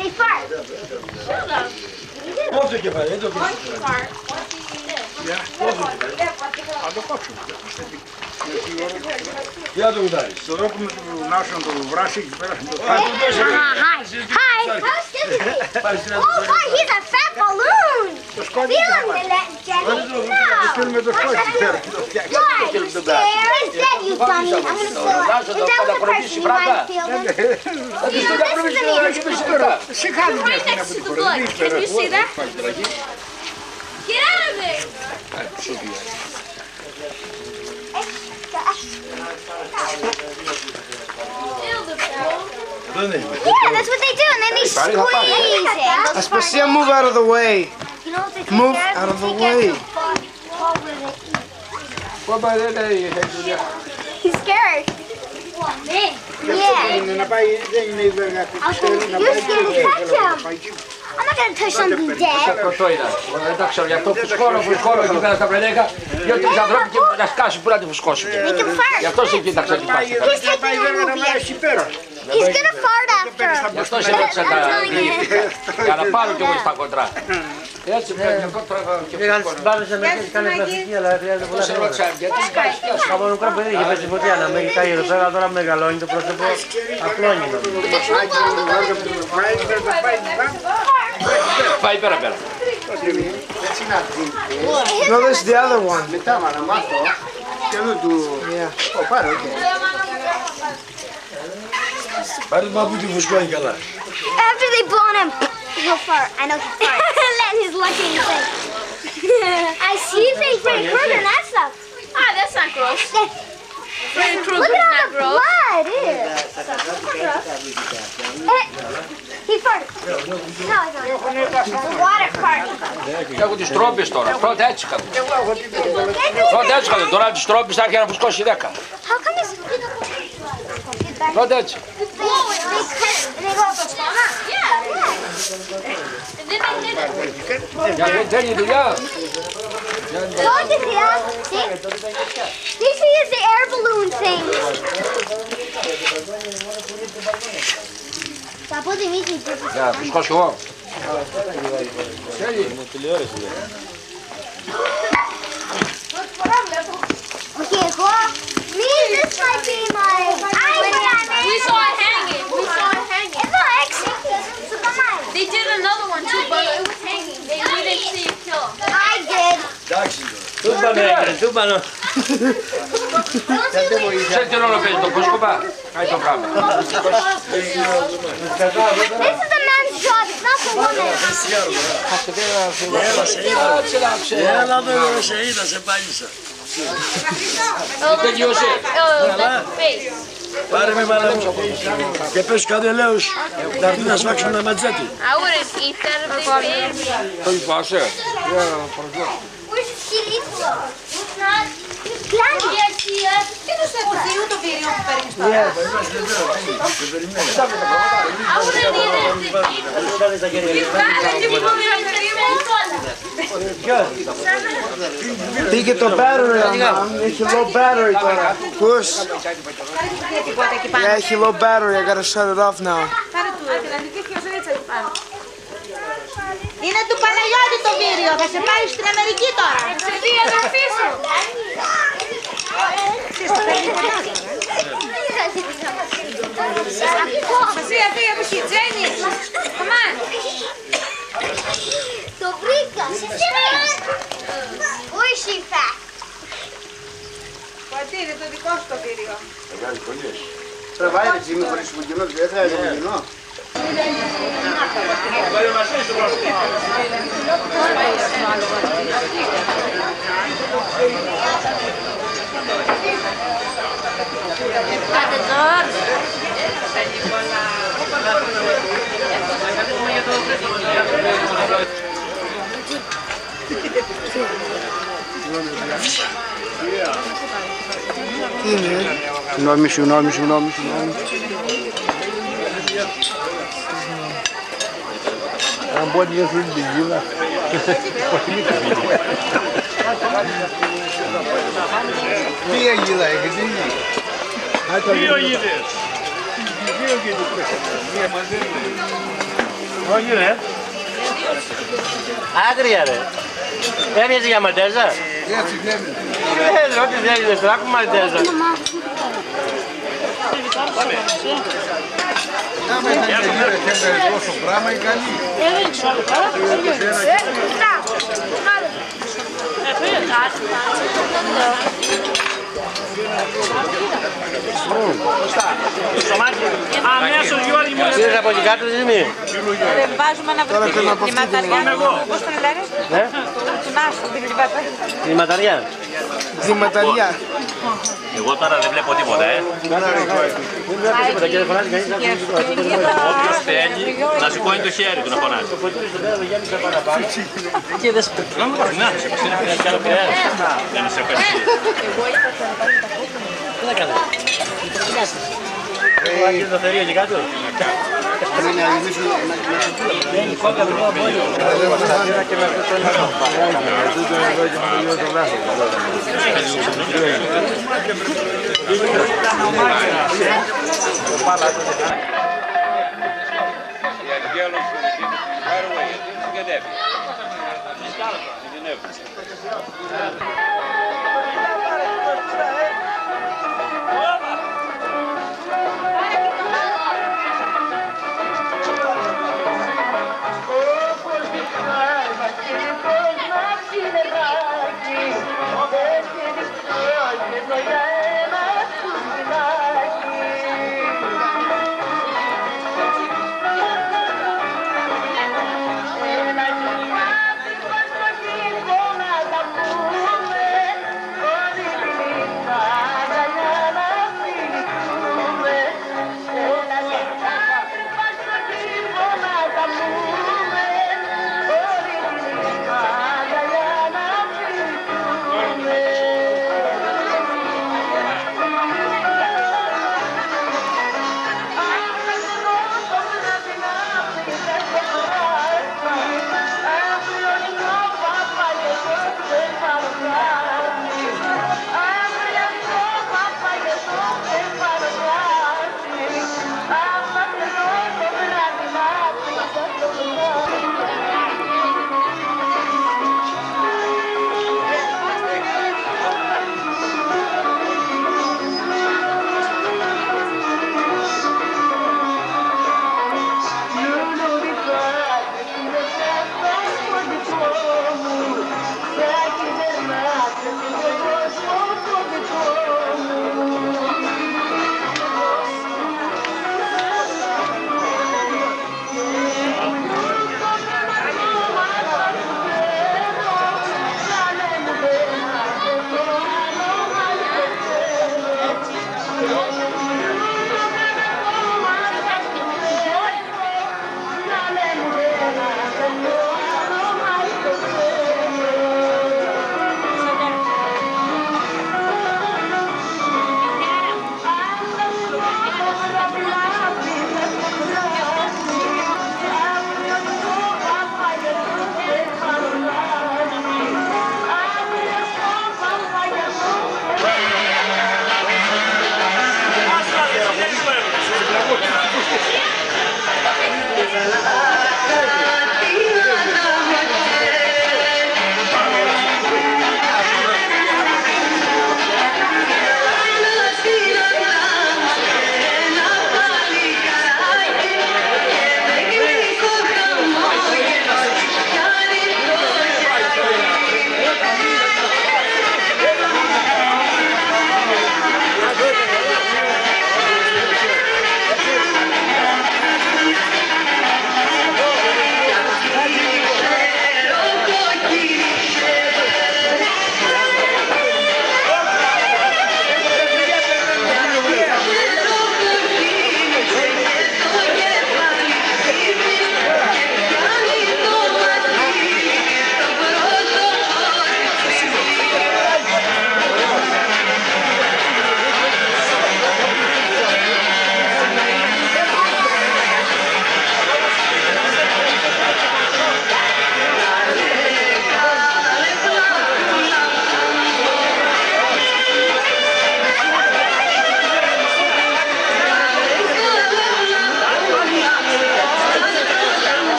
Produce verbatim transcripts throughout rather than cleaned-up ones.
They fart. Shut up. Πόσο κεφάλι, δεν το Όχι fart. Θα το κόψουμε. Για να το κουτάρεις. Το ρόπουμε του Νάσου να το βράσει εκεί πέρα. Hi. Hi. Oh, hi, he's a fat balloon. Το σκόνι Feel him, Jenny. No. στείλουμε το σκόνι πέρα. Why? He's there. He's dead, you dummy. I'm gonna feel it. Is that what the person you might feel him? You know, this is the meter. Σηκάνει μια Right next to the blood. Can you see that? Get out of there. Ew, the ball. Yeah, that's what they do, and then they squeeze it. Aspasia, move out of the way. You know what they Move take out of the They way. get the fall- fall where they eat. Πού πάει δεν λέει. He's scared. Man. Yeah. Είναι να πάει, δεν είναι η βέργα του. You're scared to touch him. I'm not gonna touch something dead. Αυτό ήταν. Δεν τα ξέρω. Γι' αυτό φουσκώνω, φουσκώνω εκεί πέρα στα πρενέκα. Δύο-τρεις ανθρώποι και να σκάσουν που να τη φουσκώσουν. Make him fart. Γι' αυτό σε κοίταξα εκεί πέρα. He's taking a movie. He's gonna fart after. Γι' αυτό σε ρώτησα τα για να πάρω κι εγώ στα κοντρά. Έτσι πρέπει να κοντρά και Πήγαν φουσκώνω. στην Πάτρες να έχει κάνει πλαστική, αλλά χρειάζεται πολλά Σε χρήματα. ρώτησα γιατί σκάσεις πιάσω. Από μικρό παιδί είχε πέσει φωτιά να με έχει κάνει εδώ πέρα, τώρα μεγαλώνει το πρόσωπο, απλώνει. Πάει πέρα πέρα. No, this is the other one. Μετά να μάθω και εδώ του... Ω, πάρε, οκ. Πάρε το μαπού τη φουσκώνει καλά. After they blow on him, he'll fart. I know he'll fart. Let his lucky thing. I see they Freddy Krueger and that stuff. Ah, that's not gross. Freddy Look Krueger's at all not the gross. blood. Ew. Eh, He farted. No, I don't. The water fart. Έχω τις τρόμπες τώρα. Πρώτα έτσι είχατε. Πρώτα έτσι είχατε. Τώρα τις τρόμπες θα έρχεται να φουσκώσει δέκα. How come this? Πρώτα έτσι. They, they, they go. Yeah. And then they hit it. Για να τέλει η δουλειά. Look at that. See? This is the air balloon thing. Θα πω τη μύτη. Για να φουσκώσει εγώ. Τέλει. Όχι, εγώ. Me, this might be my... We saw it hanging. We saw it hanging. Εδώ έξι. Στο καμάρι. They did another one too, but it was hanging. They we didn't see it kill him. I did. Εντάξει. Τούμπανο έγινε, τούμπανο. Ξέρετε τι ρόλο παίζει το φουσκοπά. Κάει το πράγμα. This is the man's job. It's not the woman's. Έλα εδώ, σε είδα, σε πάλισα. Oh, look at the back. Oh, that's the face. Πάρε με μάνα μου και πες κάτι ελαίους να έρθουν να σφάξουν τα ματζέτη. I wouldn't eat that if they paid me. Το λυπάσαι. Where's the C D flow? It's not. Τι τους έπρεπε το βίριο που παίρνεις τώρα. I wouldn't eat it if they paid me. Πήγε το battery, έχει low battery τώρα. Πούς. Yeah, έχει low battery, I gotta shut it off now. Είναι του Παναγιώτη το βίριο, θα σε πάει στην Αμερική τώρα. Σε δει η αδερφή σου. Σασία, τι έπαιξε η Τζέννη. Come on. Το βρήκα. Where is she fat? Πατή, είναι το δικό σου το βίριο. Τώρα βάλε τη στιγμή χωρίς μου κοινό, δεν θα είναι κοινό. Συγγνώμη, συγγνώμη, συγγνώμη, συγγνώμη. Αν μπορεί να σου την γύλα. Μία γύλα έχεις, Δύο γύλες. δύο γύλες. Μία μαζεύει. Όχι ρε. Άγρια ρε. Έμοιαζε για Μαλτέζα. Έτσι βγαίνει. Ε, ό,τι θέλεις, τώρα έχουμε Μαλτέζα. Να με τα γύρω και με τόσο πράγμα η καλή. Αμέσως Γιώργη μου. Ξέρεις από εκεί κάτω τι μη. Βάζουμε ένα βρετήρι. Τη ματαριά. Πώς τον λένε? Ναι. Την άσου, την κρυβάτα. Τη ματαριά. Τη ματαριά. Εγώ τώρα δεν βλέπω τίποτα, ε. Όποιος θέλει να σηκώνει το χέρι του να φωνάζει. Να, σε δεν σε ευχαριστεί. Τι θα κάνετε. Έχεις το θερίο εκεί κάτω. Oh,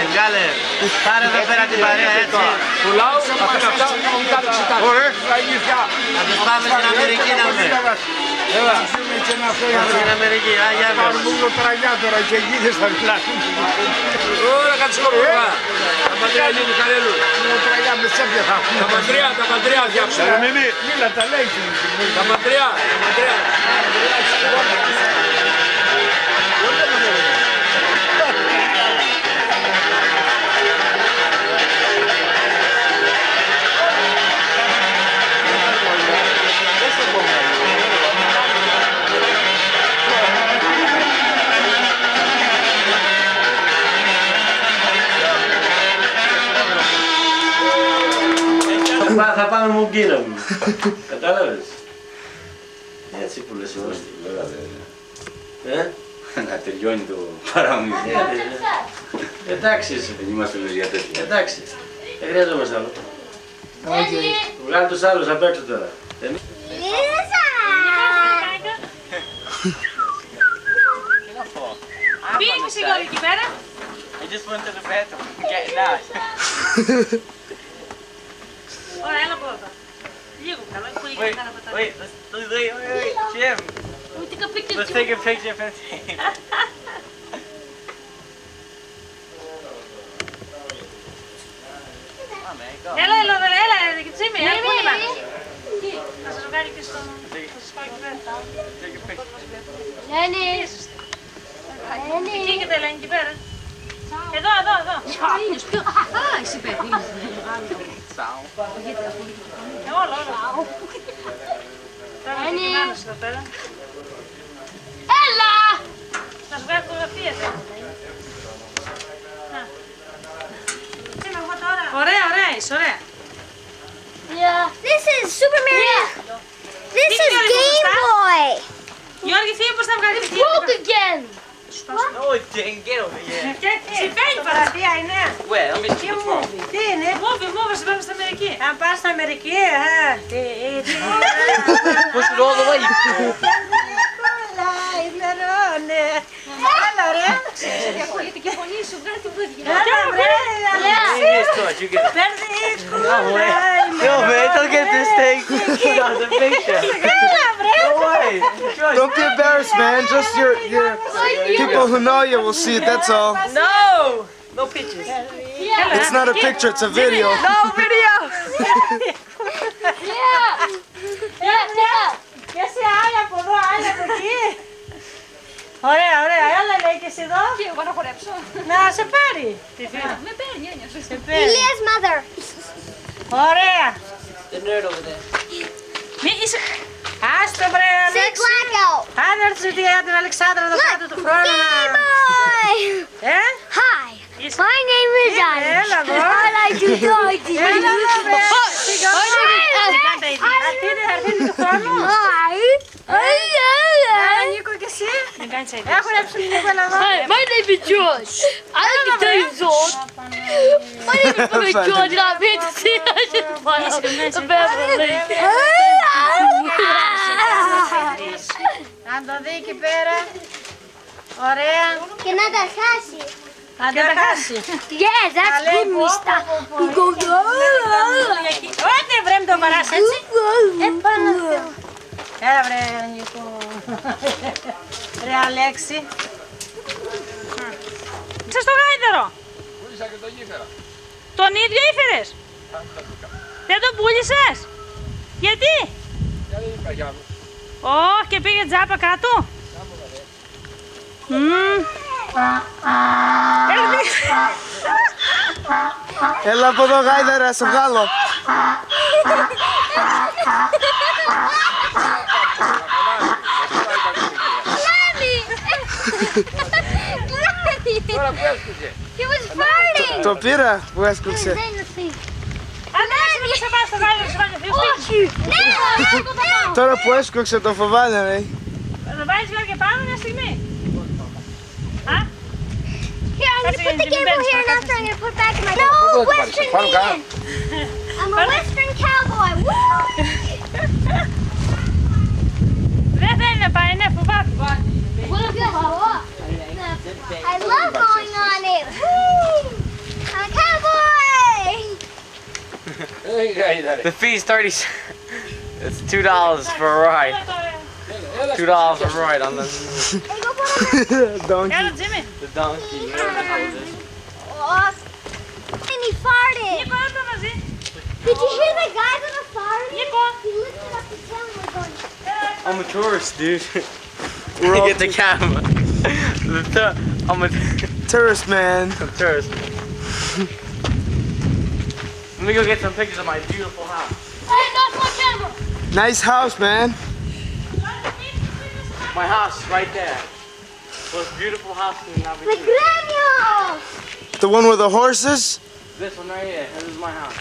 βγάλε. Πάρε εδώ πέρα την παρέα έτσι. Του λαού αυτά ήταν εξετάσεις. Ωραία. Να τους πάμε στην Αμερική να δούμε. Έλα. Πάμε στην Αμερική, αγιά μας. Πάρουν το τραγιά τώρα και εκεί δεν θα μιλάσουν. Ωραία, κάτσε σκορπούγα. Τα πατριά γίνει καλέλου. Το τραγιά με σέπια θα έχουν. Τα πατριά, τα πατριά φτιάξουμε. Μίλα τα λέει. Τα πατριά, τα πατριά. Θα πάμε μουγκίνα μου. Κατάλαβες. Έτσι που λες εγώ. Ε? Να τελειώνει το παράμυθι. Εντάξει είσαι. Δεν είμαστε όλες για τέτοια. Εντάξει. Δεν χρειαζόμαστε άλλο. Βγάλε τους άλλους απ' έξω τώρα. Πήγαινε σιγά εκεί πέρα. I just went to the bathroom, getting that. Ωραία, έλα πρώτα. Λίγο καλό, πολύ Wait, καλά πατάτα. wait, let's, wait, wait, wait, Jim. Ούτε καπίκι Let's take a picture of him. Έλα, έλα, έλα, έλα, και Τζίμι, έλα, πού είπα. Τι, θα σας βγάλει και στο... θα σας πάω εκεί πέρα. Λένε. Εκεί και τα Ελένη εκεί πέρα. Εδώ, εδώ, εδώ. Α, εσύ παιδί. Όλο, όλο. Τώρα είναι και μάνος εδώ πέρα. Έλα! Θα σου βγάλει φωτογραφίες. Τζίμι, εγώ τώρα. Ωραία, ωραία, είσαι ωραία. Yeah. This is Super Mario. This is Game Boy. Γιώργη, φύγε πως θα βγάλει It broke again. No, it didn't get over here. Συμβαίνει παραστία, είναι. Well, Τι μούβι, τι είναι. Μούβι, μούβι, σε πάμε στην Αμερική. Αν πας στην Αμερική, α, τι, τι. push it all the way. Κολλάει, φλερώνε. Έλα, ρε. Ακούγεται και φωνή σου, βγάλει την πόδια. Έλα, ρε. Yes, touch, you get it. Παίρνεις, No, κολλάει. no, man, don't get this thing. That's a picture. Έλα, βρε. No way. Don't be embarrassed, man. Just your your people who know you will see it. That's all. No, no pictures. It's not a picture. It's a video. No video. Yeah. Yeah, yeah. Και εσύ άλλα από εδώ, άλλα από εκεί. Ωραία, ωραία. Έλα, λέει και εσύ εδώ. Και εγώ να χορέψω. Να σε πάρει. Τι φίλα. Με παίρνει, ένιωσε. Σε παίρνει. Ilia's mother. Ωραία. The nerd over there. Μη είσαι... Άστο βρε, Say Αλέξη. blackout. Αν έρθεις για την Αλεξάνδρα εδώ κάτω του χρόνου Game να... Boy. Ε? Hi. Είσαι... My name is Έλα Alex. εδώ. I like to doggy. Έλα εδώ βρε. Αρτίνη, αρτίνη του χρόνου. Hi. Έλα Νίκο και εσύ. Μην κάνεις έτσι. Έχω ρέψει την Νίκο έλα εδώ. Hi, my name is George. I like to tell you so. My name is George and I'm here to see I just want a family. Αν το δει εκεί πέρα. Ωραία. Και να τα χάσει. Αν το χάσει. Yes, that's good, mister. Ό,τι βρε με το παράς έτσι. Έλα βρε Νίκο. Ρε Αλέξη. Είσαι στο γάιδερο. Πούλησα και το γήφερα. Τον ίδιο ήφερες. Δεν τον πούλησες. Γιατί. Γιατί δεν υπάρχει άλλο. Ωχ, και πήγε τζάπα κάτω. Μμμ. Έλα από εδώ, γάιδερα, σε βγάλω. Τώρα που έσκουσε. He was farting. Το πήρα που έσκουξε. Αλέξη, μην σε πας στο γάιδερο, σου βάλει Όχι. Ναι, Τώρα που έσκουξε το φοβάμαι, ρε. Θα το βάλεις Γιώργη πάνω μια στιγμή. Α, Here, I'm gonna put the Game Boy here and after I'm gonna put it back in my No, Western Πάνω καλά. man. I'm a Western cowboy. Woo! δεν θέλει να πάει, ναι, φοβάται. I love going on it. Woo! The fee's thirty. It's two dollars for a ride. Two dollars for a ride on the Donkey. Έλα, Τζίμι. the donkey. And he farted. Νίκο, έλα μαζί. Did you hear the guy that was farting? Νίκο. He lifted up his tail and was going. I'm a tourist, dude. We're get the camera. The tu- I'm a Tourist man. I'm a tourist. Let me go get some pictures of my beautiful house. Hey, that's my camera. Nice house, man. My house is right there. Most beautiful house in The Navigator. Gremio. The one with the horses? This one right here. This is my house.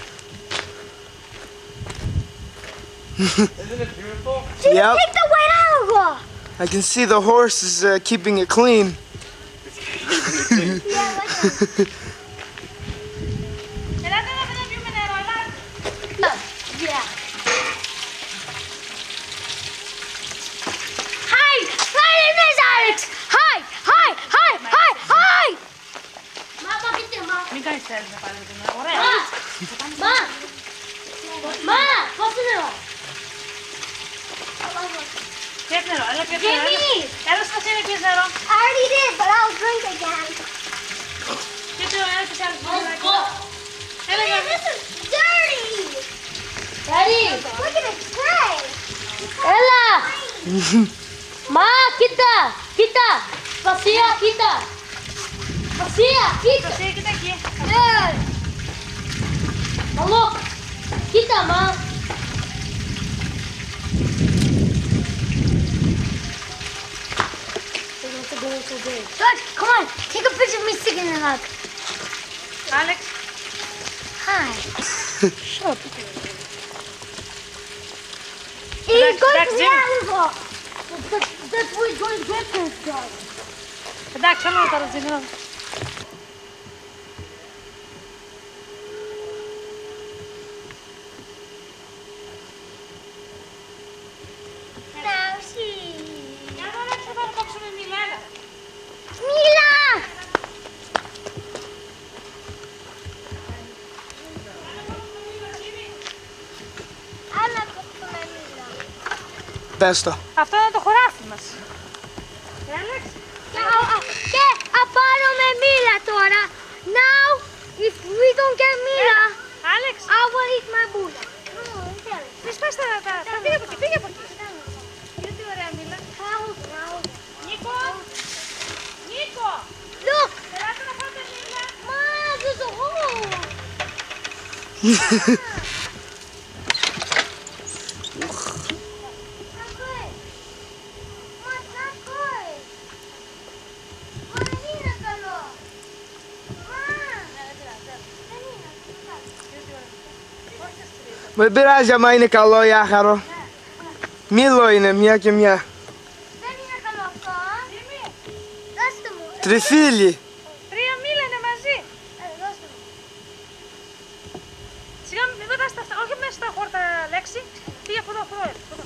Isn't it beautiful? Did Yep. you take the weight out of it? I can see the horse is uh, keeping it clean. Yeah, like that. Ελάτε να δεν πιούμε νερό, ελάτε. Yeah. Hi, my name is Alex. Hi, hi, hi, hi, hi. Μάμα, πείτε, μα. Μην κάνεις θέλεις να πάρεις την ωραία. Μα. Μα, πώς είναι εδώ. Πιες νερό, έλα πιες νερό. Jimmy. Έλα στο σύνη πιες νερό. I already did, but I'll drink again. Πιες νερό, έλα πιες άλλο νερό. Έλα, Man, this is dirty. Daddy. Look at the tray. Έλα. Μα, κοίτα, κοίτα. Βασία, κοίτα. Βασία, κοίτα. Βασία, κοίτα εκεί. Ναι. Μαλό, κοίτα, μα. Good, come on, take a picture of me sticking in that. Alex. Hi. Shut up. He's going to the animal. That's, that's what he's going to get this dog. Εντάξει, όλα τώρα, Τζίμι. Now she. Για να λέξω εδώ να κόψουμε μήλα, έλα. Μίλα! Άνα κόψουμε μίλα. Πες το. Αυτό είναι το χωράφι μας. Alex. Και, α- και απάνω με μίλα τώρα. Now, if we don't get μίλα, Alex. I will eat my Buddha. Μη σπάς τα... τα- τα- Φύγε από εκεί, φύγε από εκεί. Κοίτα τι ωραία μήλα. Νίκο. Νίκο. Look! Ελάτε να φάτε μήλα. Ma, there's a hole! Not good. Ma, it's not good. Ma, δεν είναι καλό. Ma. Δεν είναι. Δεν πειράζει άμα είναι καλό ή άχαρο. Μήλο είναι μια και μια. Δεν είναι καλό αυτό. Δώστε μου. Τριφύλι. Τρία μήλα είναι μαζί. Ε, δώστε μου. Σιγά μην πετάς τα αυτά. Όχι μέσα στα χόρτα, Λέξη. Πήγε από εδώ, από εδώ. από εδώ.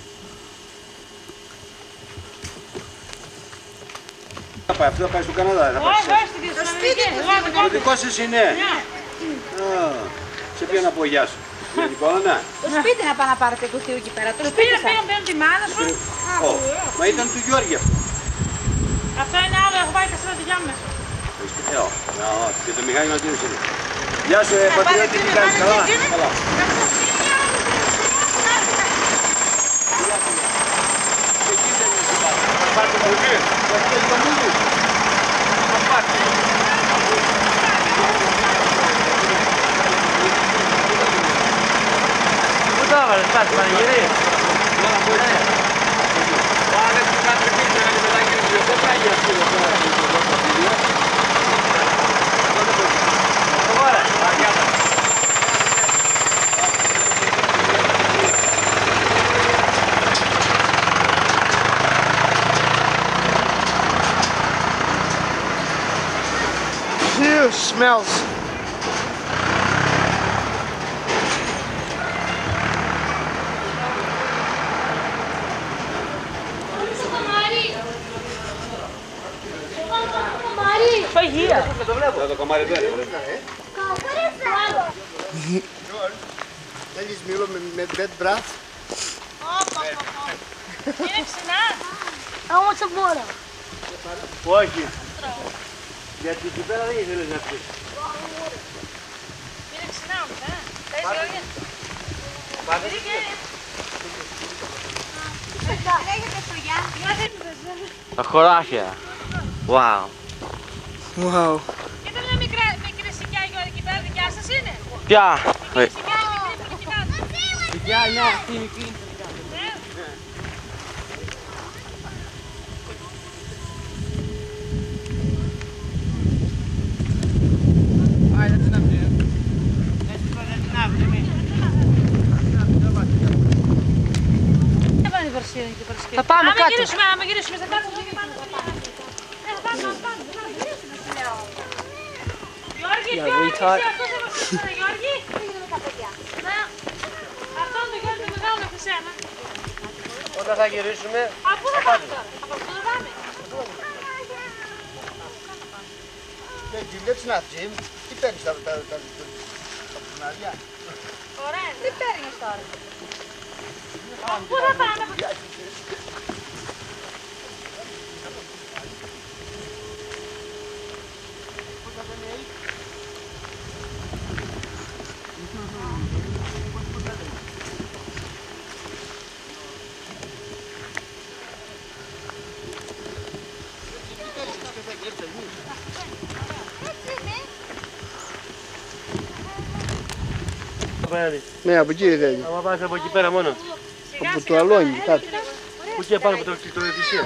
Θα πάει, αυτό θα πάει στο Καναδά. Θα πάει Όχι, σε- όχι, στην Θεσσαλονίκη. Εγώ δεν Το κόβω. δικό σας είναι. Ναι. Α, σε ποιο να πω γεια σου. Για την Νικόλανα. Το σπίτι να πάω να πάρετε κουτί εκεί πέρα. Το σπίτι Πήρε, σας. πήγαν, πήγαν τη μάνα σου. Ω, μα ήταν του Γιώργη αυτό. Αυτό είναι άλλο, έχω πάει και στα δικιά μου μέσα. Ε, ω, α, ω, και το μηχάνημα τι είναι. Γεια σου, ε, πατριώτη, τι κάνεις, καλά. Καλά. Πάρτε το κουτί. Το έχετε το μούδι. Το πάρτε. Πού το έβαλες, πας, πανηγυρί. Phew, smells. Θα το κομμάτι δεν είναι. What is that? Θέλεις μήλο με bed bath? Είναι ξινά. I want some water. Όχι. Γιατί εκεί πέρα δεν ήθελες να πεις. Είναι ξινά όμως, ε. Θες, Γιώργη. Πάτε. Τα χωράφια. Wow. Wow. Κοίτα μια μικρά, μικρή σικιά, Γιώργη, εκεί πέρα δικιά σας είναι. Ποια? Μικρή σικιά, μικρή που κοιτάτε. Ποια, ναι, αυτή είναι εκεί. Θα πάμε Άμα κάτω. γυρίσουμε, άμα γυρίσουμε, θα κάτσουμε και πάνω. Ναι, θα πάμε, θα πάμε, θα γυρίσουμε, σου λέω. Γιώργη, ποιο είναι εσύ, αυτός δεν μας πει, Γιώργη. Να, αυτό είναι το Γιώργη το μεγάλο από εσένα. Όταν θα γυρίσουμε... Από πού θα πάμε τώρα, από πού θα πάμε. Jim, let's not, Jim. Τι παίρνεις τα κουνάδια? Ωραία, τι παίρνεις τώρα. Πού θα πάμε, από πού. Ναι, από εκεί θέλει. Άμα πας από εκεί πέρα μόνο. Από το αλόνι, κάτω. Που εκεί πάνω από το εκκλησία.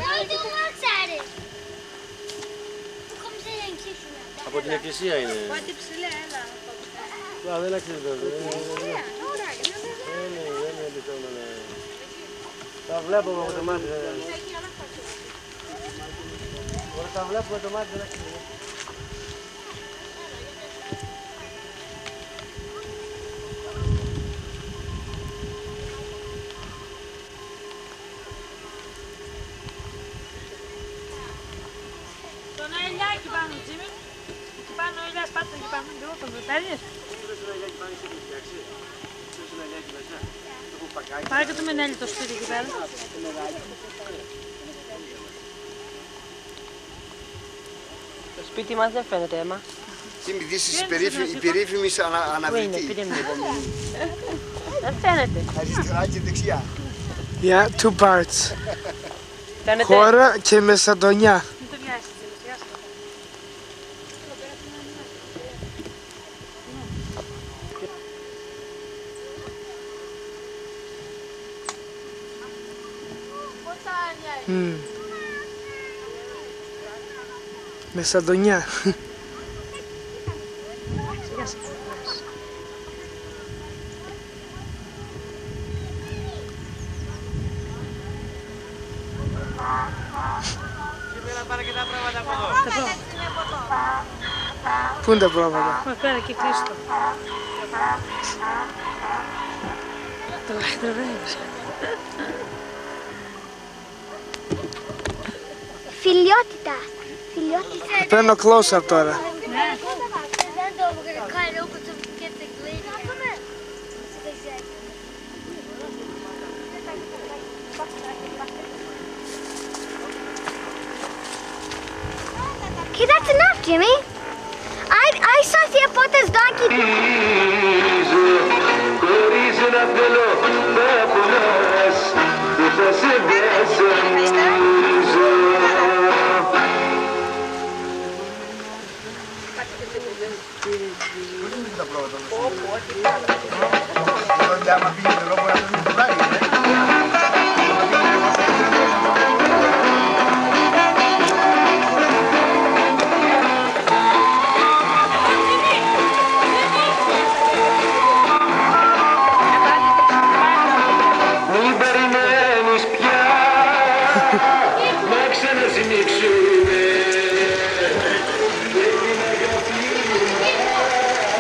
Από την εκκλησία είναι. Πάτε ψηλά, έλα. Α, δεν αξίζει τώρα. Δεν είναι αντιθόμενα. Τα βλέπω με το μάτι. Τα βλέπω με το μάτι δεν αξίζει. Τον ελιάκι πάνω, Τζίμι. Εκεί πάνω ο ελιάς, πάτε εκεί πάνω. Εγώ τον παίρνεις. Πάρε και το Μενέλη το σπίτι εκεί πέρα. Το σπίτι μας δεν φαίνεται, αίμα. Jim, this is η περίφημη αναβριτή. Δεν φαίνεται. Αριστερά και δεξιά. Yeah, two parts. Φαίνεται. Χώρα και Μεσαντονιά. Μην το βιάσεις, Τζίμι, βιάσεις το. Mm. Μεσαντονιά. Πού είναι τα πράγματα? Μα πέρα και Χρήστο. Το λαχτρεύεις. Φιλιότητα. Φιλιότητα. Παίρνω close-up τώρα. Okay, that's enough, Jimmy. I I saw Siapota's donkey.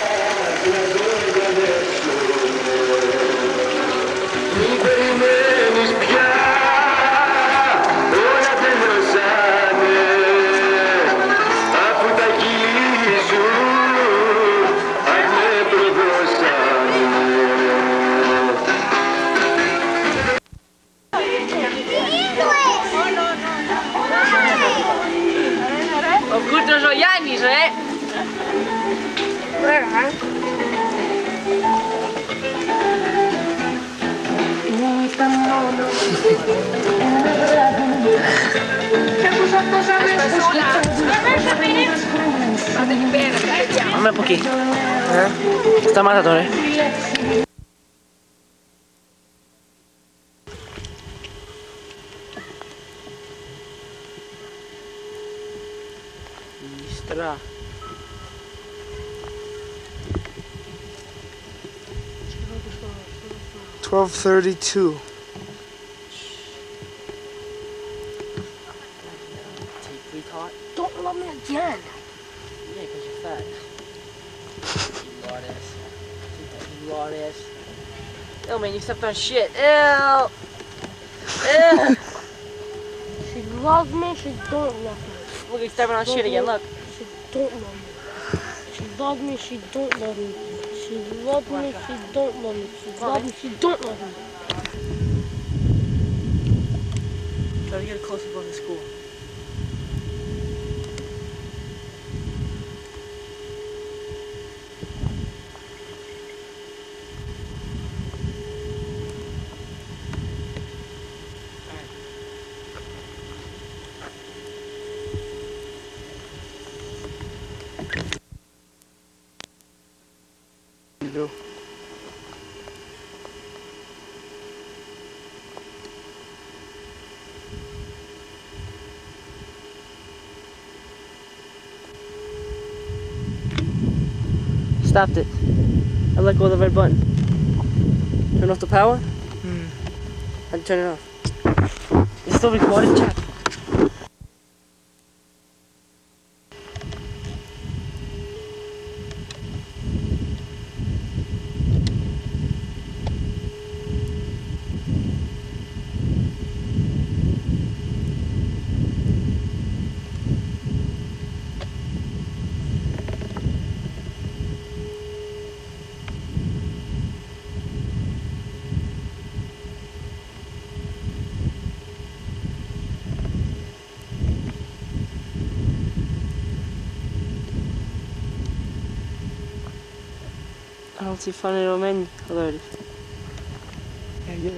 Μην περιμένεις Mamma un pochino. Eh? Sta matatore. Stra. twelve thirty-two. Don't love me again. Yeah, because you're fat. You lard ass. You lard ass. Ew, man, you stepped on shit. Ew. Ew. She loves me, she don't love me. Look, he's stepping on shit again, look. She don't love me. She loves me, she don't love me. She loves me, she don't love me. She loves me, she don't love me. Try to get a close up on the school. Do. Stopped it. I let go of the red button. Turn off the power? Hmm. How'd you turn it off? It's still recording, chat. I don't see funny little menu alerted. Yeah, yeah.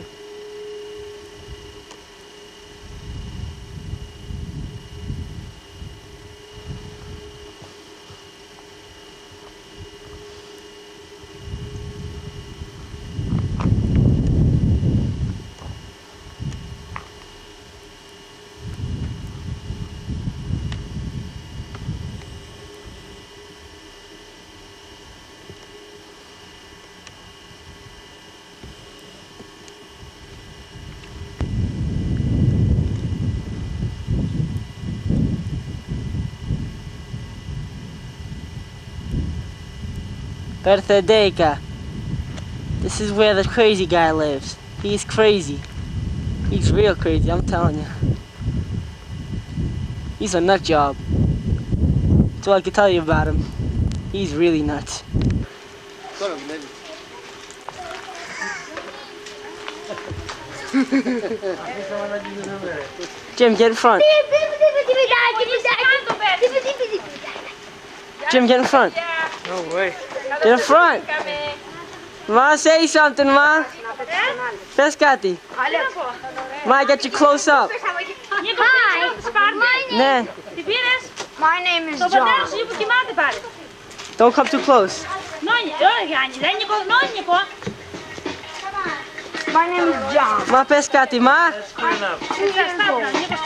Bertha. This is where the crazy guy lives. He's crazy. He's real crazy, I'm telling you. He's a nut job. That's all I can tell you about him. He's really nuts. Jim, get in front. Jim, get in front. No way. Get in front. Ma, say something, Ma. Pescati. Ma, get you close up. Hi. Nah. My name is John. Don't come too close. My name is John. Ma, pescati, Ma. Two years old.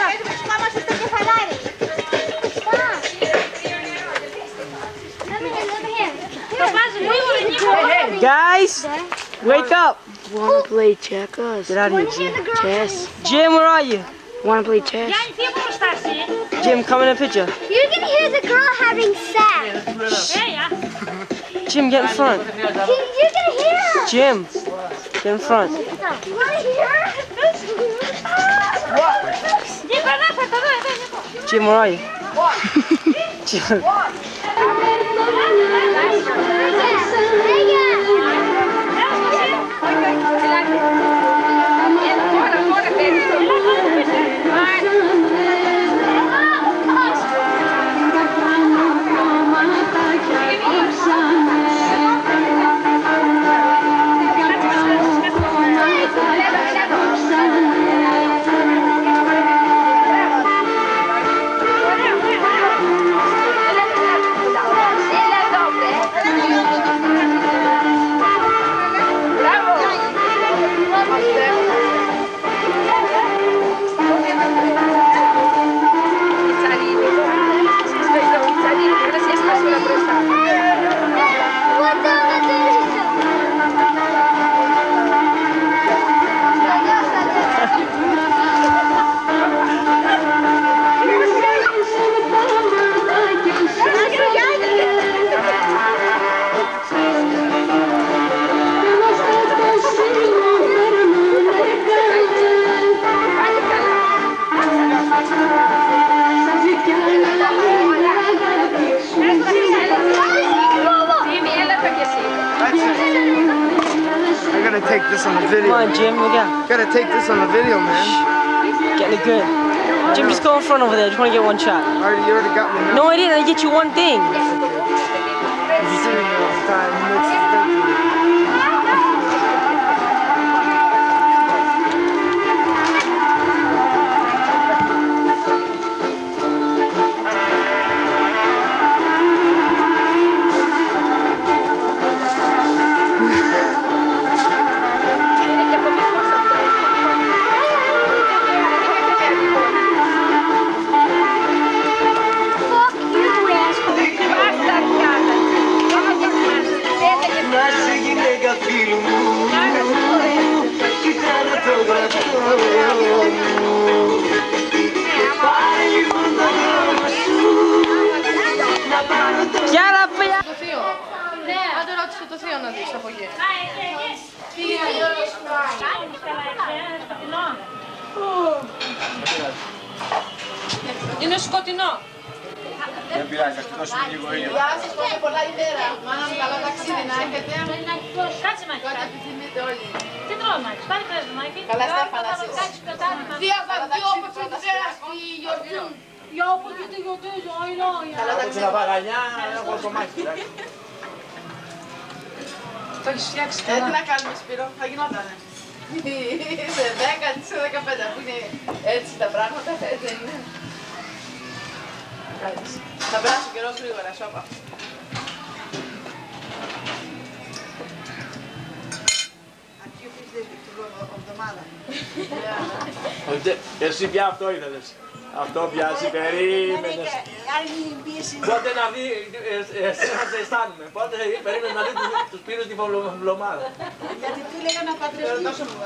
Guys, wake up. Wanna play checkers? Get out of here, Jim. Chess. Jim, where are you? Wanna play chess? Jim, come in the picture. You can hear the girl having sex. Jim, get in front. You, you can hear her. Jim, get in front. You wanna hear her? Jim, where are you? Jim. Hey! I gotta take this on the video. Come on, Jim, look out. Gotta take this on the video, man. Getting it good. Jim, just go in front over there. I just want to get one shot. Already, you already got me. Now. No, I didn't. I get you one thing. He's sitting there all the time. He makes it good. Άντε ρώτησε το θείο να δεις από εκεί. Είναι σκοτεινό. Δεν πειράζει, θα κοιτώσουμε λίγο ήλιο. Γεια σας, πάμε πολλά ημέρα. Μάνα μου, καλά ταξίδι να έχετε. Κάτσε Μάκη. Κάτι επιθυμείτε όλοι. Τι τρώω Μάκη, πάλι πες μου Μάκη. Καλά Στέφανα εσείς. Δία θα δυο από την πέρα στη γιορτή. Για όπου και τη γιορτή, όχι λόγια. Καλά ταξίδι. Να παγανιά, έχω το μάχη. Το έχεις φτιάξει καλά. Ε, τι να κάνουμε Σπύρο, θα γινότανε. Σε δέκα, σε δεκαπέντε, που είναι έτσι τα πράγματα, έτσι δεν είναι. Θα περάσει ο καιρός γρήγορα, σώπα. Αρχή ο φίλος την εβδομάδα. Εσύ πια αυτό ήθελες. Αυτό πιάσει, περίμενες. Πότε να δει, εσύ θα σε αισθάνομαι. Πότε περίμενες να δει τους πύρους την βδομάδα. Γιατί του έλεγα να παντρευτεί.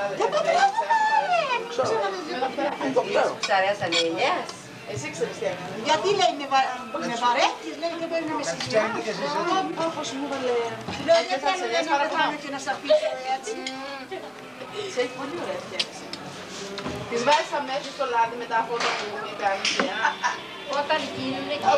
Το ξέρω. Ψαρέας ανήλιας. Εσύ ξέρεις τι έκανε. Γιατί λέει με βαρέθηκες, λέει δεν πρέπει να με συζητήσεις. Όπως μου έβαλε. Λέω δεν θέλω να πεθάνω και να σ' αφήσω έτσι. Σε έχει πολύ ωραία φτιάξει. Τις βάζεις αμέσως στο λάδι μετά από όταν που είναι κάνει. Όταν γίνουνε και...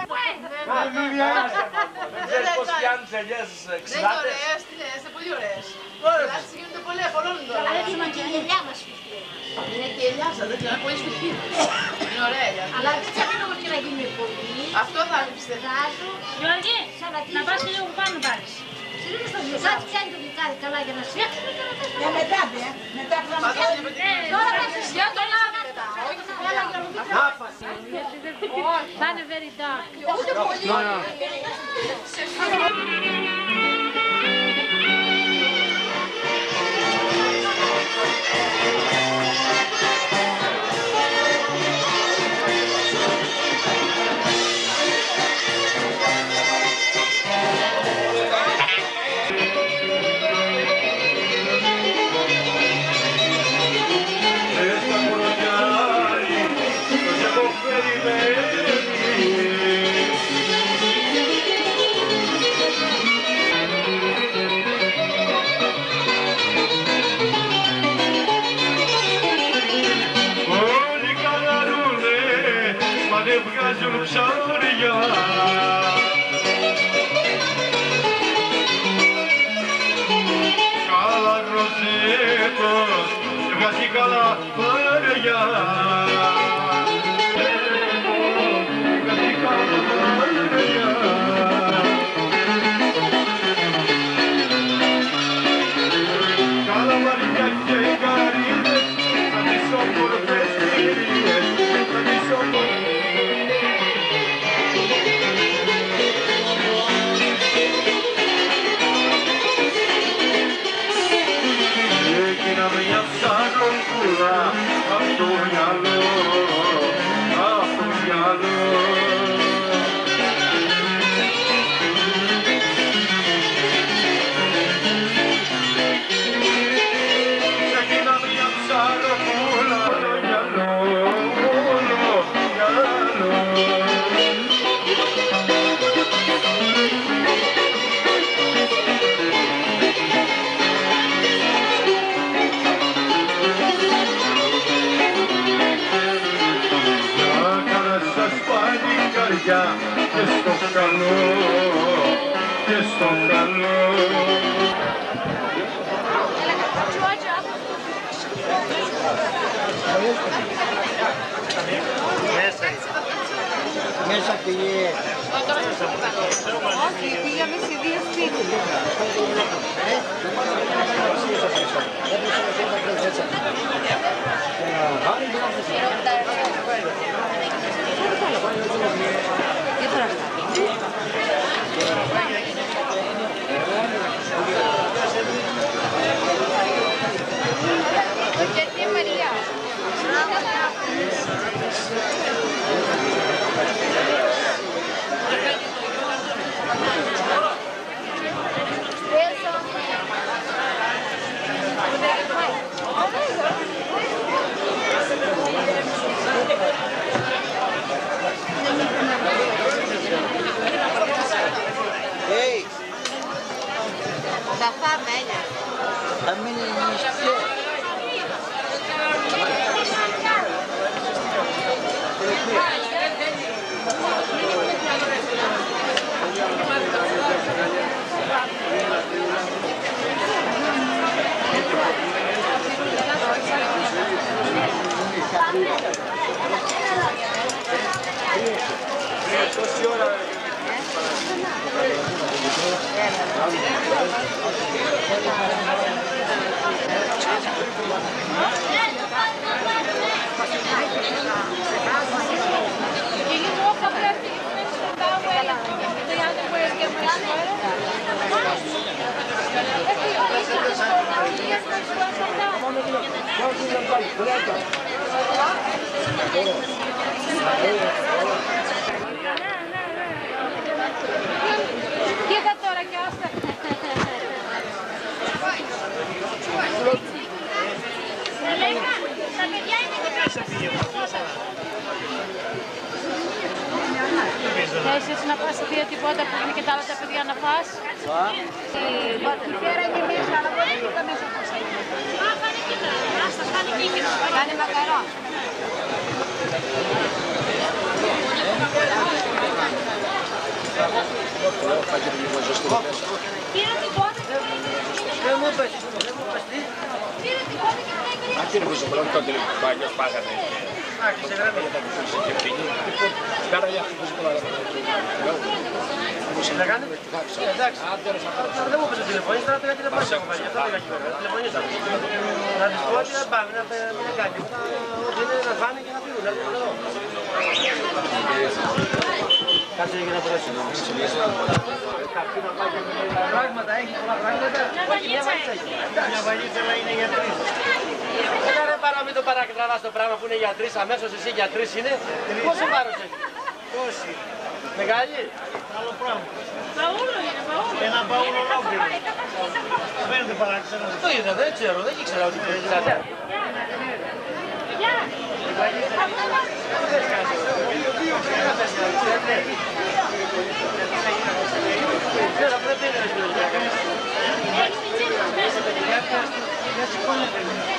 Δεν ξέρεις πώς πιάνουν τις ελιές Δεν είναι ξυλάτες. ωραίες, τι λες, είναι πολύ ωραίες. Ξυλάτες γίνονται πολύ, απολώνουν τώρα. Αλλά έχουμε και η ελιά μας. Είναι και η ελιά σας, δεν είναι πολύ σπιτή. Είναι ωραία ελιά. Αλλά δεν πρέπει όμως και να γίνουν πολύ. Αυτό θα είναι πιστεύω. Γιώργη, να πας και λίγο πάνω πάρεις. Συνήθως το γλυκάκι πιάνει το γλυκάκι καλά για να σφιάξουμε και να τέσσερα. Για μετά, δε. Μετά που θα μας Πατάς είναι κάνει. Τώρα θα σε για τον άδει μετά. Όχι, Θα είναι very dark. ούτε πολύ. βγάζουν ψάρια. Καλά ροζέτος βγάζει καλά πάρια. Βγάζει καλά πάρια. Καλά μαριά και καρύδες θα τις όμορφες κυρίες, θα τις όμορφες. Μέσα πήγε. Όχι, πήγαμε σε δύο σπίτια. Γιατί Μαρία. Hey, Θα πάμε, έλα. θα μείνει νησί. Τόση ώρα. Κοίτα τώρα και άστα. Τα παιδιά είναι και μέσα. Θες εσύ να πας δύο τίποτα που είναι και τα άλλα τα παιδιά να φας. Η φέρα είναι μέσα, αλλά δεν είναι μέσα. Α, φάνε κοίτα. Άστα, φάνε κοίτα. Κάνε μακαρό. Πήρα την πότα και Δεν μου πες, δεν μου πες τι. πήρα την πότα και την έκρυψα. Αν κύριε Βουσοπλάνη, τότε παλιός πάγανε. Άρχισε γραμμή. Κάρα για αυτό που ζητώ. Να κάνει. Εντάξει. Δεν μου πες το τηλεφώνης, τώρα πήγα τηλεφώνησα από παλιά. Αυτό πήγα εκεί πέρα. Τηλεφώνησα. Να της πω ότι δεν πάμε, να μην κάνει. Ό,τι είναι να φάνε και να φύγουν. Να έρθουν εδώ. Κάτσε για να μπορέσει να μιλήσει. Πράγματα έχει, πολλά πράγματα. Μια βαλίτσα έχει. Μια βαλίτσα είναι για τρεις. Δεν ρε πάρα μην το παρακραβάς το πράγμα που είναι για τρεις, αμέσως εσύ για τρεις είναι. Πόσο βάρος έχει. Πόση. Μεγάλη. Άλλο πράγμα. Παούλο είναι, παούλο. Ένα παούλο ολόκληρο. Φαίνεται παράξενο. Το είδα, δεν ξέρω, δεν ήξερα ότι παίζατε. Γεια. Ξέρω, πρέπει να είναι. Έχεις την τσίπρα μέσα. Για σηκώνεται.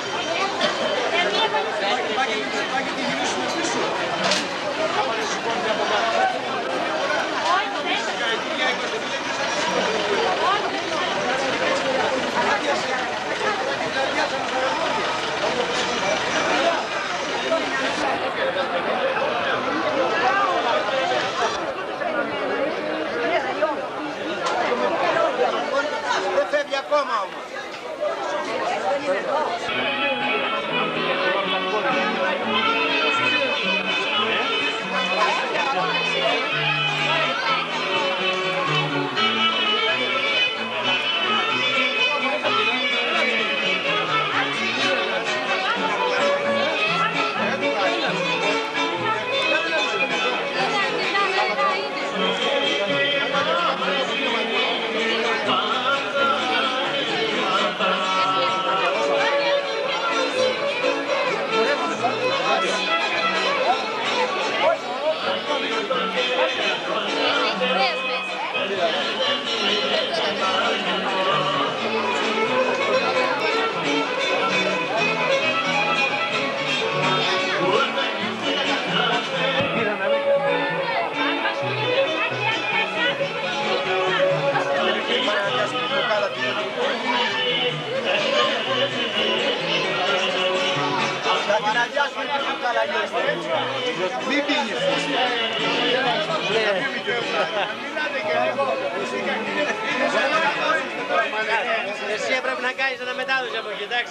Δεν φεύγει ακόμα όμως. Μην πίνεις. Εσύ έπρεπε να κάνεις ένα μετάδοση από εκεί, εντάξει.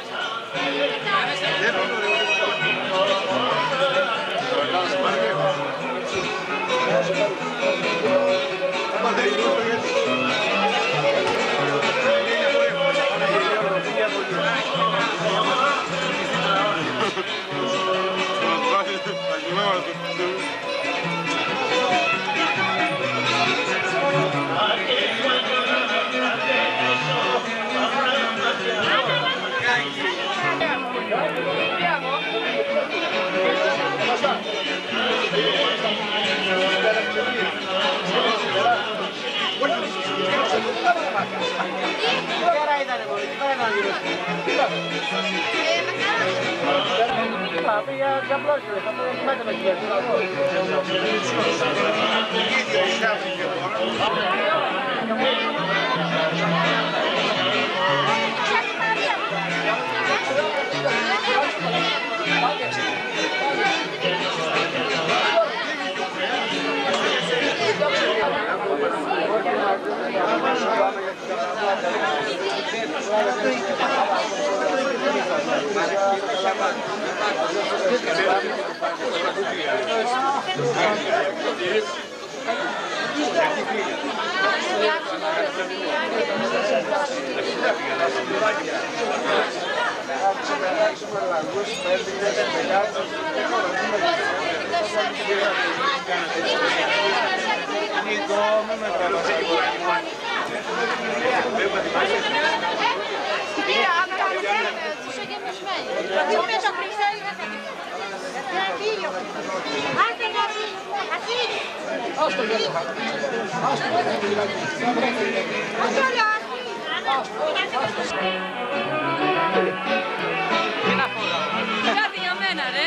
Κάτι για μένα, ρε.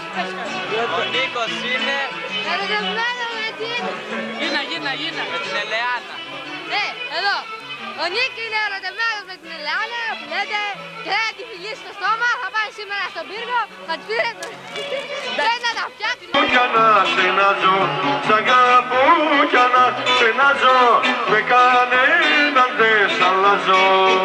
Ο Νίκος είναι... Ερωτευμένο με την... Γίνα, γίνα, γίνα. με την Ελεάνα. Ναι, εδώ. Ο Νίκη είναι ερωτευμένος με την Ελεάνα που λέτε και δεν θα τη φιλήσει στο στόμα. Θα πάει σήμερα στον πύργο, θα τη πήρε το... Δεν θα τα φτιάξει. Κι να στενάζω, σ' αγαπώ κι να στενάζω, με κανέναν δεν σ' αλλάζω.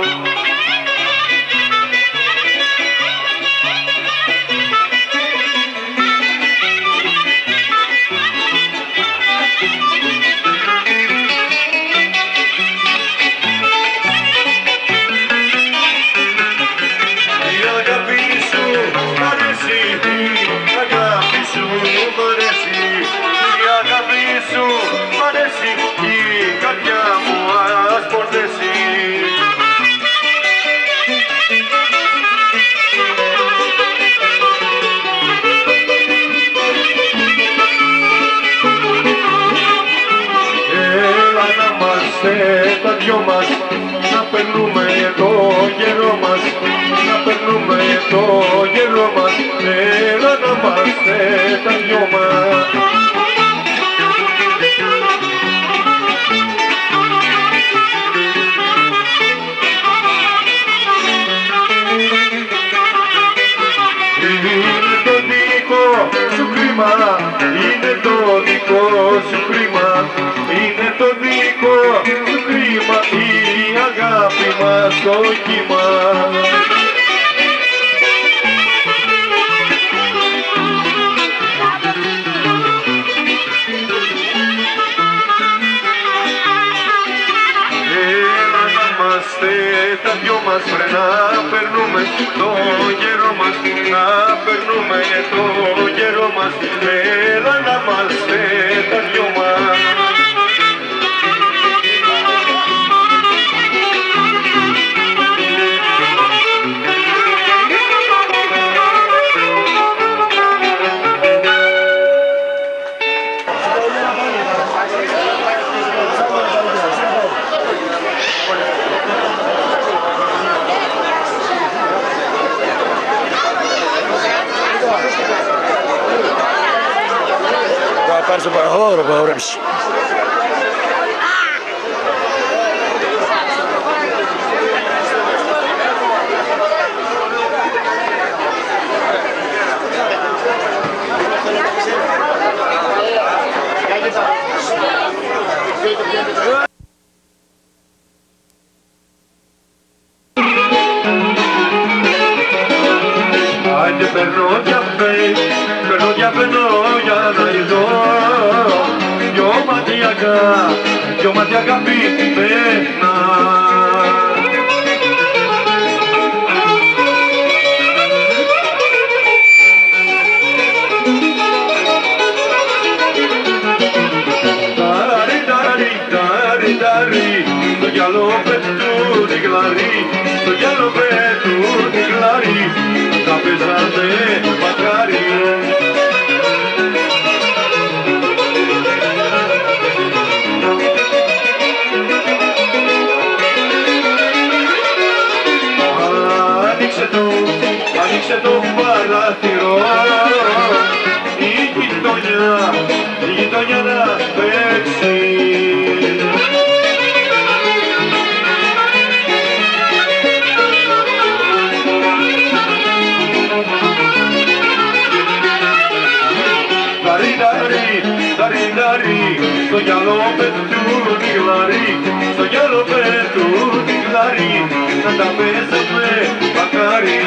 Τα δυο μας να περνούμε το γερό μας, να περνούμε το γερό μας, έλα να είμαστε τα δυο μας. Είναι το δικό σου κρίμα, είναι το δικό σου κρίμα, είναι το δικό σου κρίμα, η αγάπη μας το κύμα. Έλα να είμαστε τα δυο μας, πρέπει να περνούμε το γερό μας, να περνούμε το γερό μας, έλα να είμαστε τα δυο μας. Πάρεις το παραχώρο, παγορέψει. παίρνω και παίρνω και παίρνω για να ειδώ δυο ματιακά, δυο ματιακά πειμένα. Στο γυαλό πετού τη γλαρί, στο γυαλό πετού τη γλαρί, τα παίζατε μακάρι. Άνοιξε το, άνοιξε το παράθυρο, η γειτονιά, η γειτονιά να παίξει. Στο γυαλό πετούν τη γλαρί, στο γυαλό πετούν τη γλαρί, να τα παίζαμε μακάρι.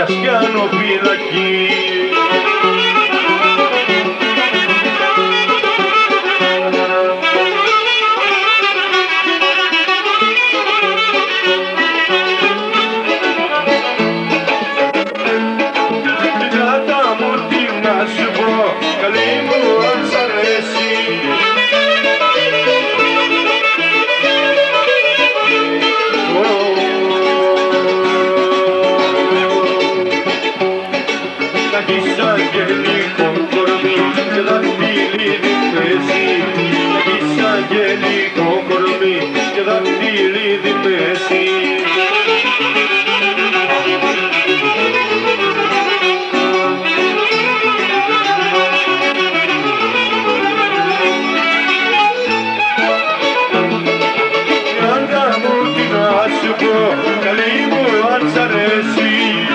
Κασιάνο φυλακή. Κάτα μου τι να σου πω, καλή μου αν σ' αρέσει. Αγγελικό κορμί και δαχτυλίδι μέση. Έχεις αγγελικό κορμί και δαχτυλίδι μέση. Άντα μου τι να σου πω, καλή μου αν σ' αρέσει.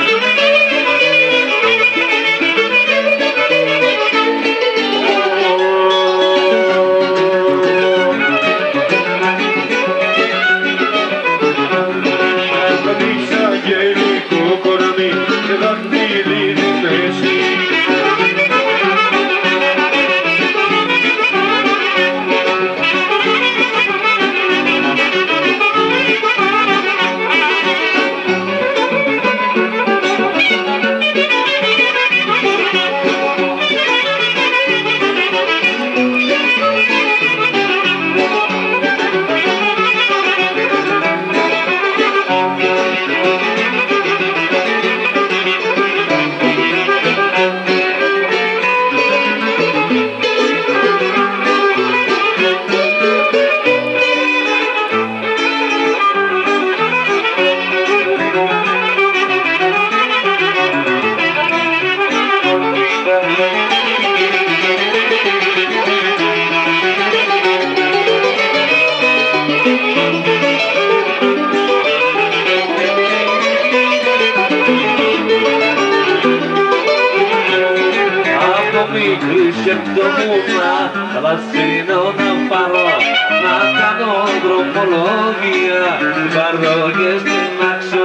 σκεφτόμουνα τα βασίνω να πάρω, να κάνω δρομολογία, την πάρω και στην άξο.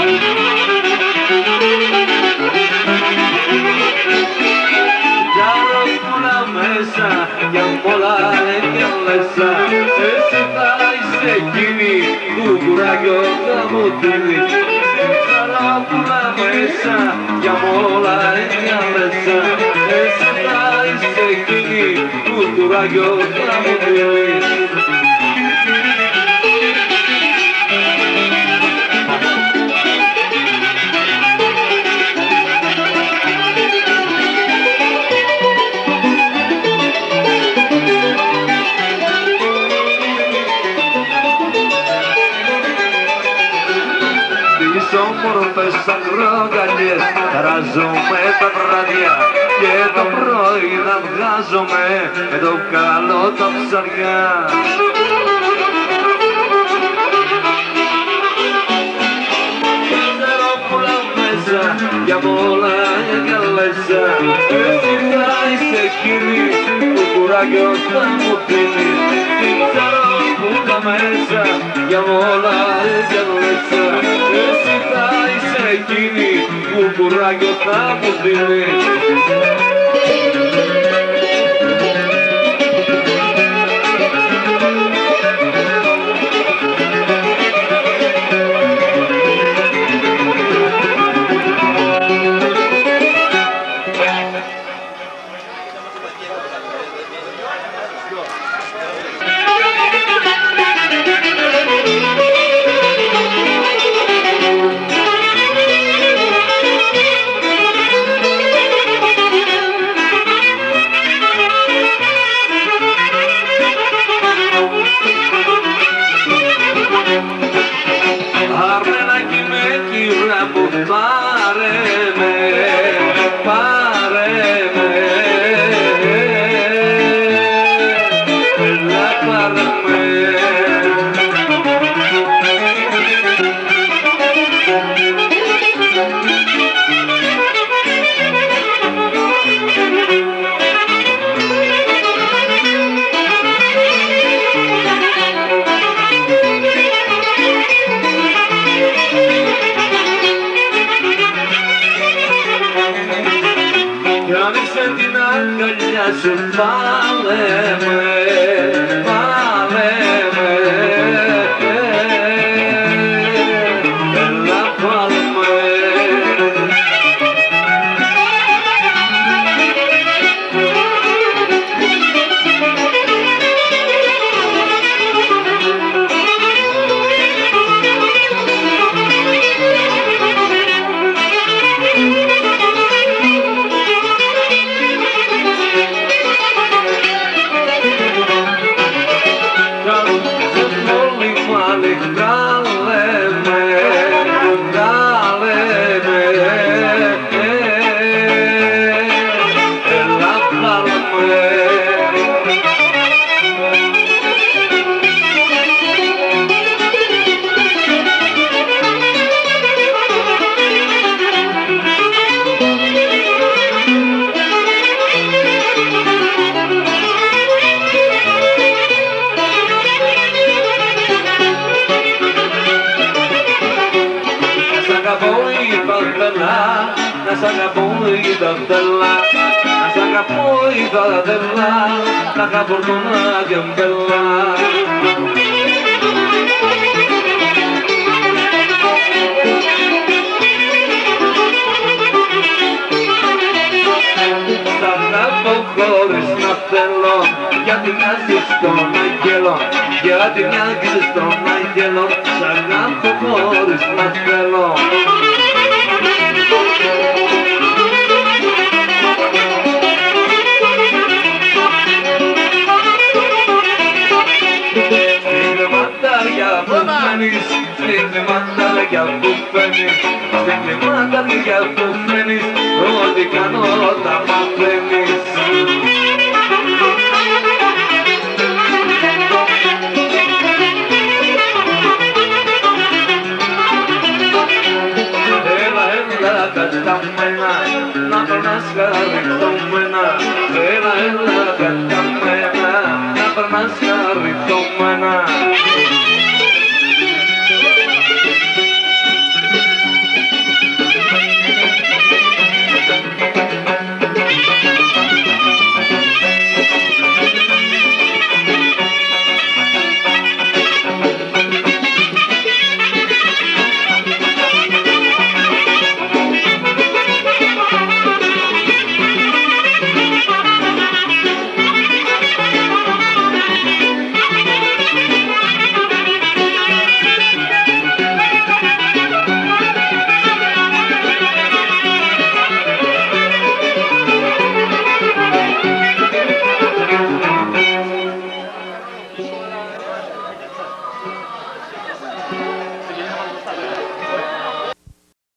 Τζαρόπουλα μέσα, για πολλά είναι μέσα, εσύ θα είσαι εκείνη που κουράγιο θα μου δίνει. Τζαρόπουλα μέσα, για πολλά είναι μέσα, εσύ θα είσαι εκείνη που κουράγιο θα μου δίνει. Όμορφες ακρογαλιές, χαράζομαι τα βράδια και το πρωί να βγάζομαι με το καλό τα ψαριά. Ξερόπουλα μέσα, για μόλα γυαλέσα, εσύ θα είσαι εκείνη που κουράγιο θα μου δίνει. Ξερόπουλα μέσα, για μόλα γυαλέσα, εσύ θα είσαι εκείνη που κουράγιο θα μου δίνει. Αρμενάκι με κύρα μου, πάρε με, πάρε με, έλα πάρε με. άνοιξε την αγκαλιά σου, βάλε με, βάλε με, έλα βάλε με. Να σ' αγαπώ είδα μπελά, να σ' αγαπώ είδα μπελά, να αγαπώ τον αγεμπελά. Σ' αγαπώ χωρίς να θέλω, γιατί μοιάζεις στον αγγέλο, γιατί μοιάζεις στον αγγέλο. Σ' αγαπώ χωρίς να θέλω. Στην μανταλιά που φαίνεις, στην μανταλιά που φαίνεις, ό,τι κάνω τα μαθαίνεις. Έλα, έλα κατά μένα, να περνάς χαριτωμένα. Έλα, έλα κατά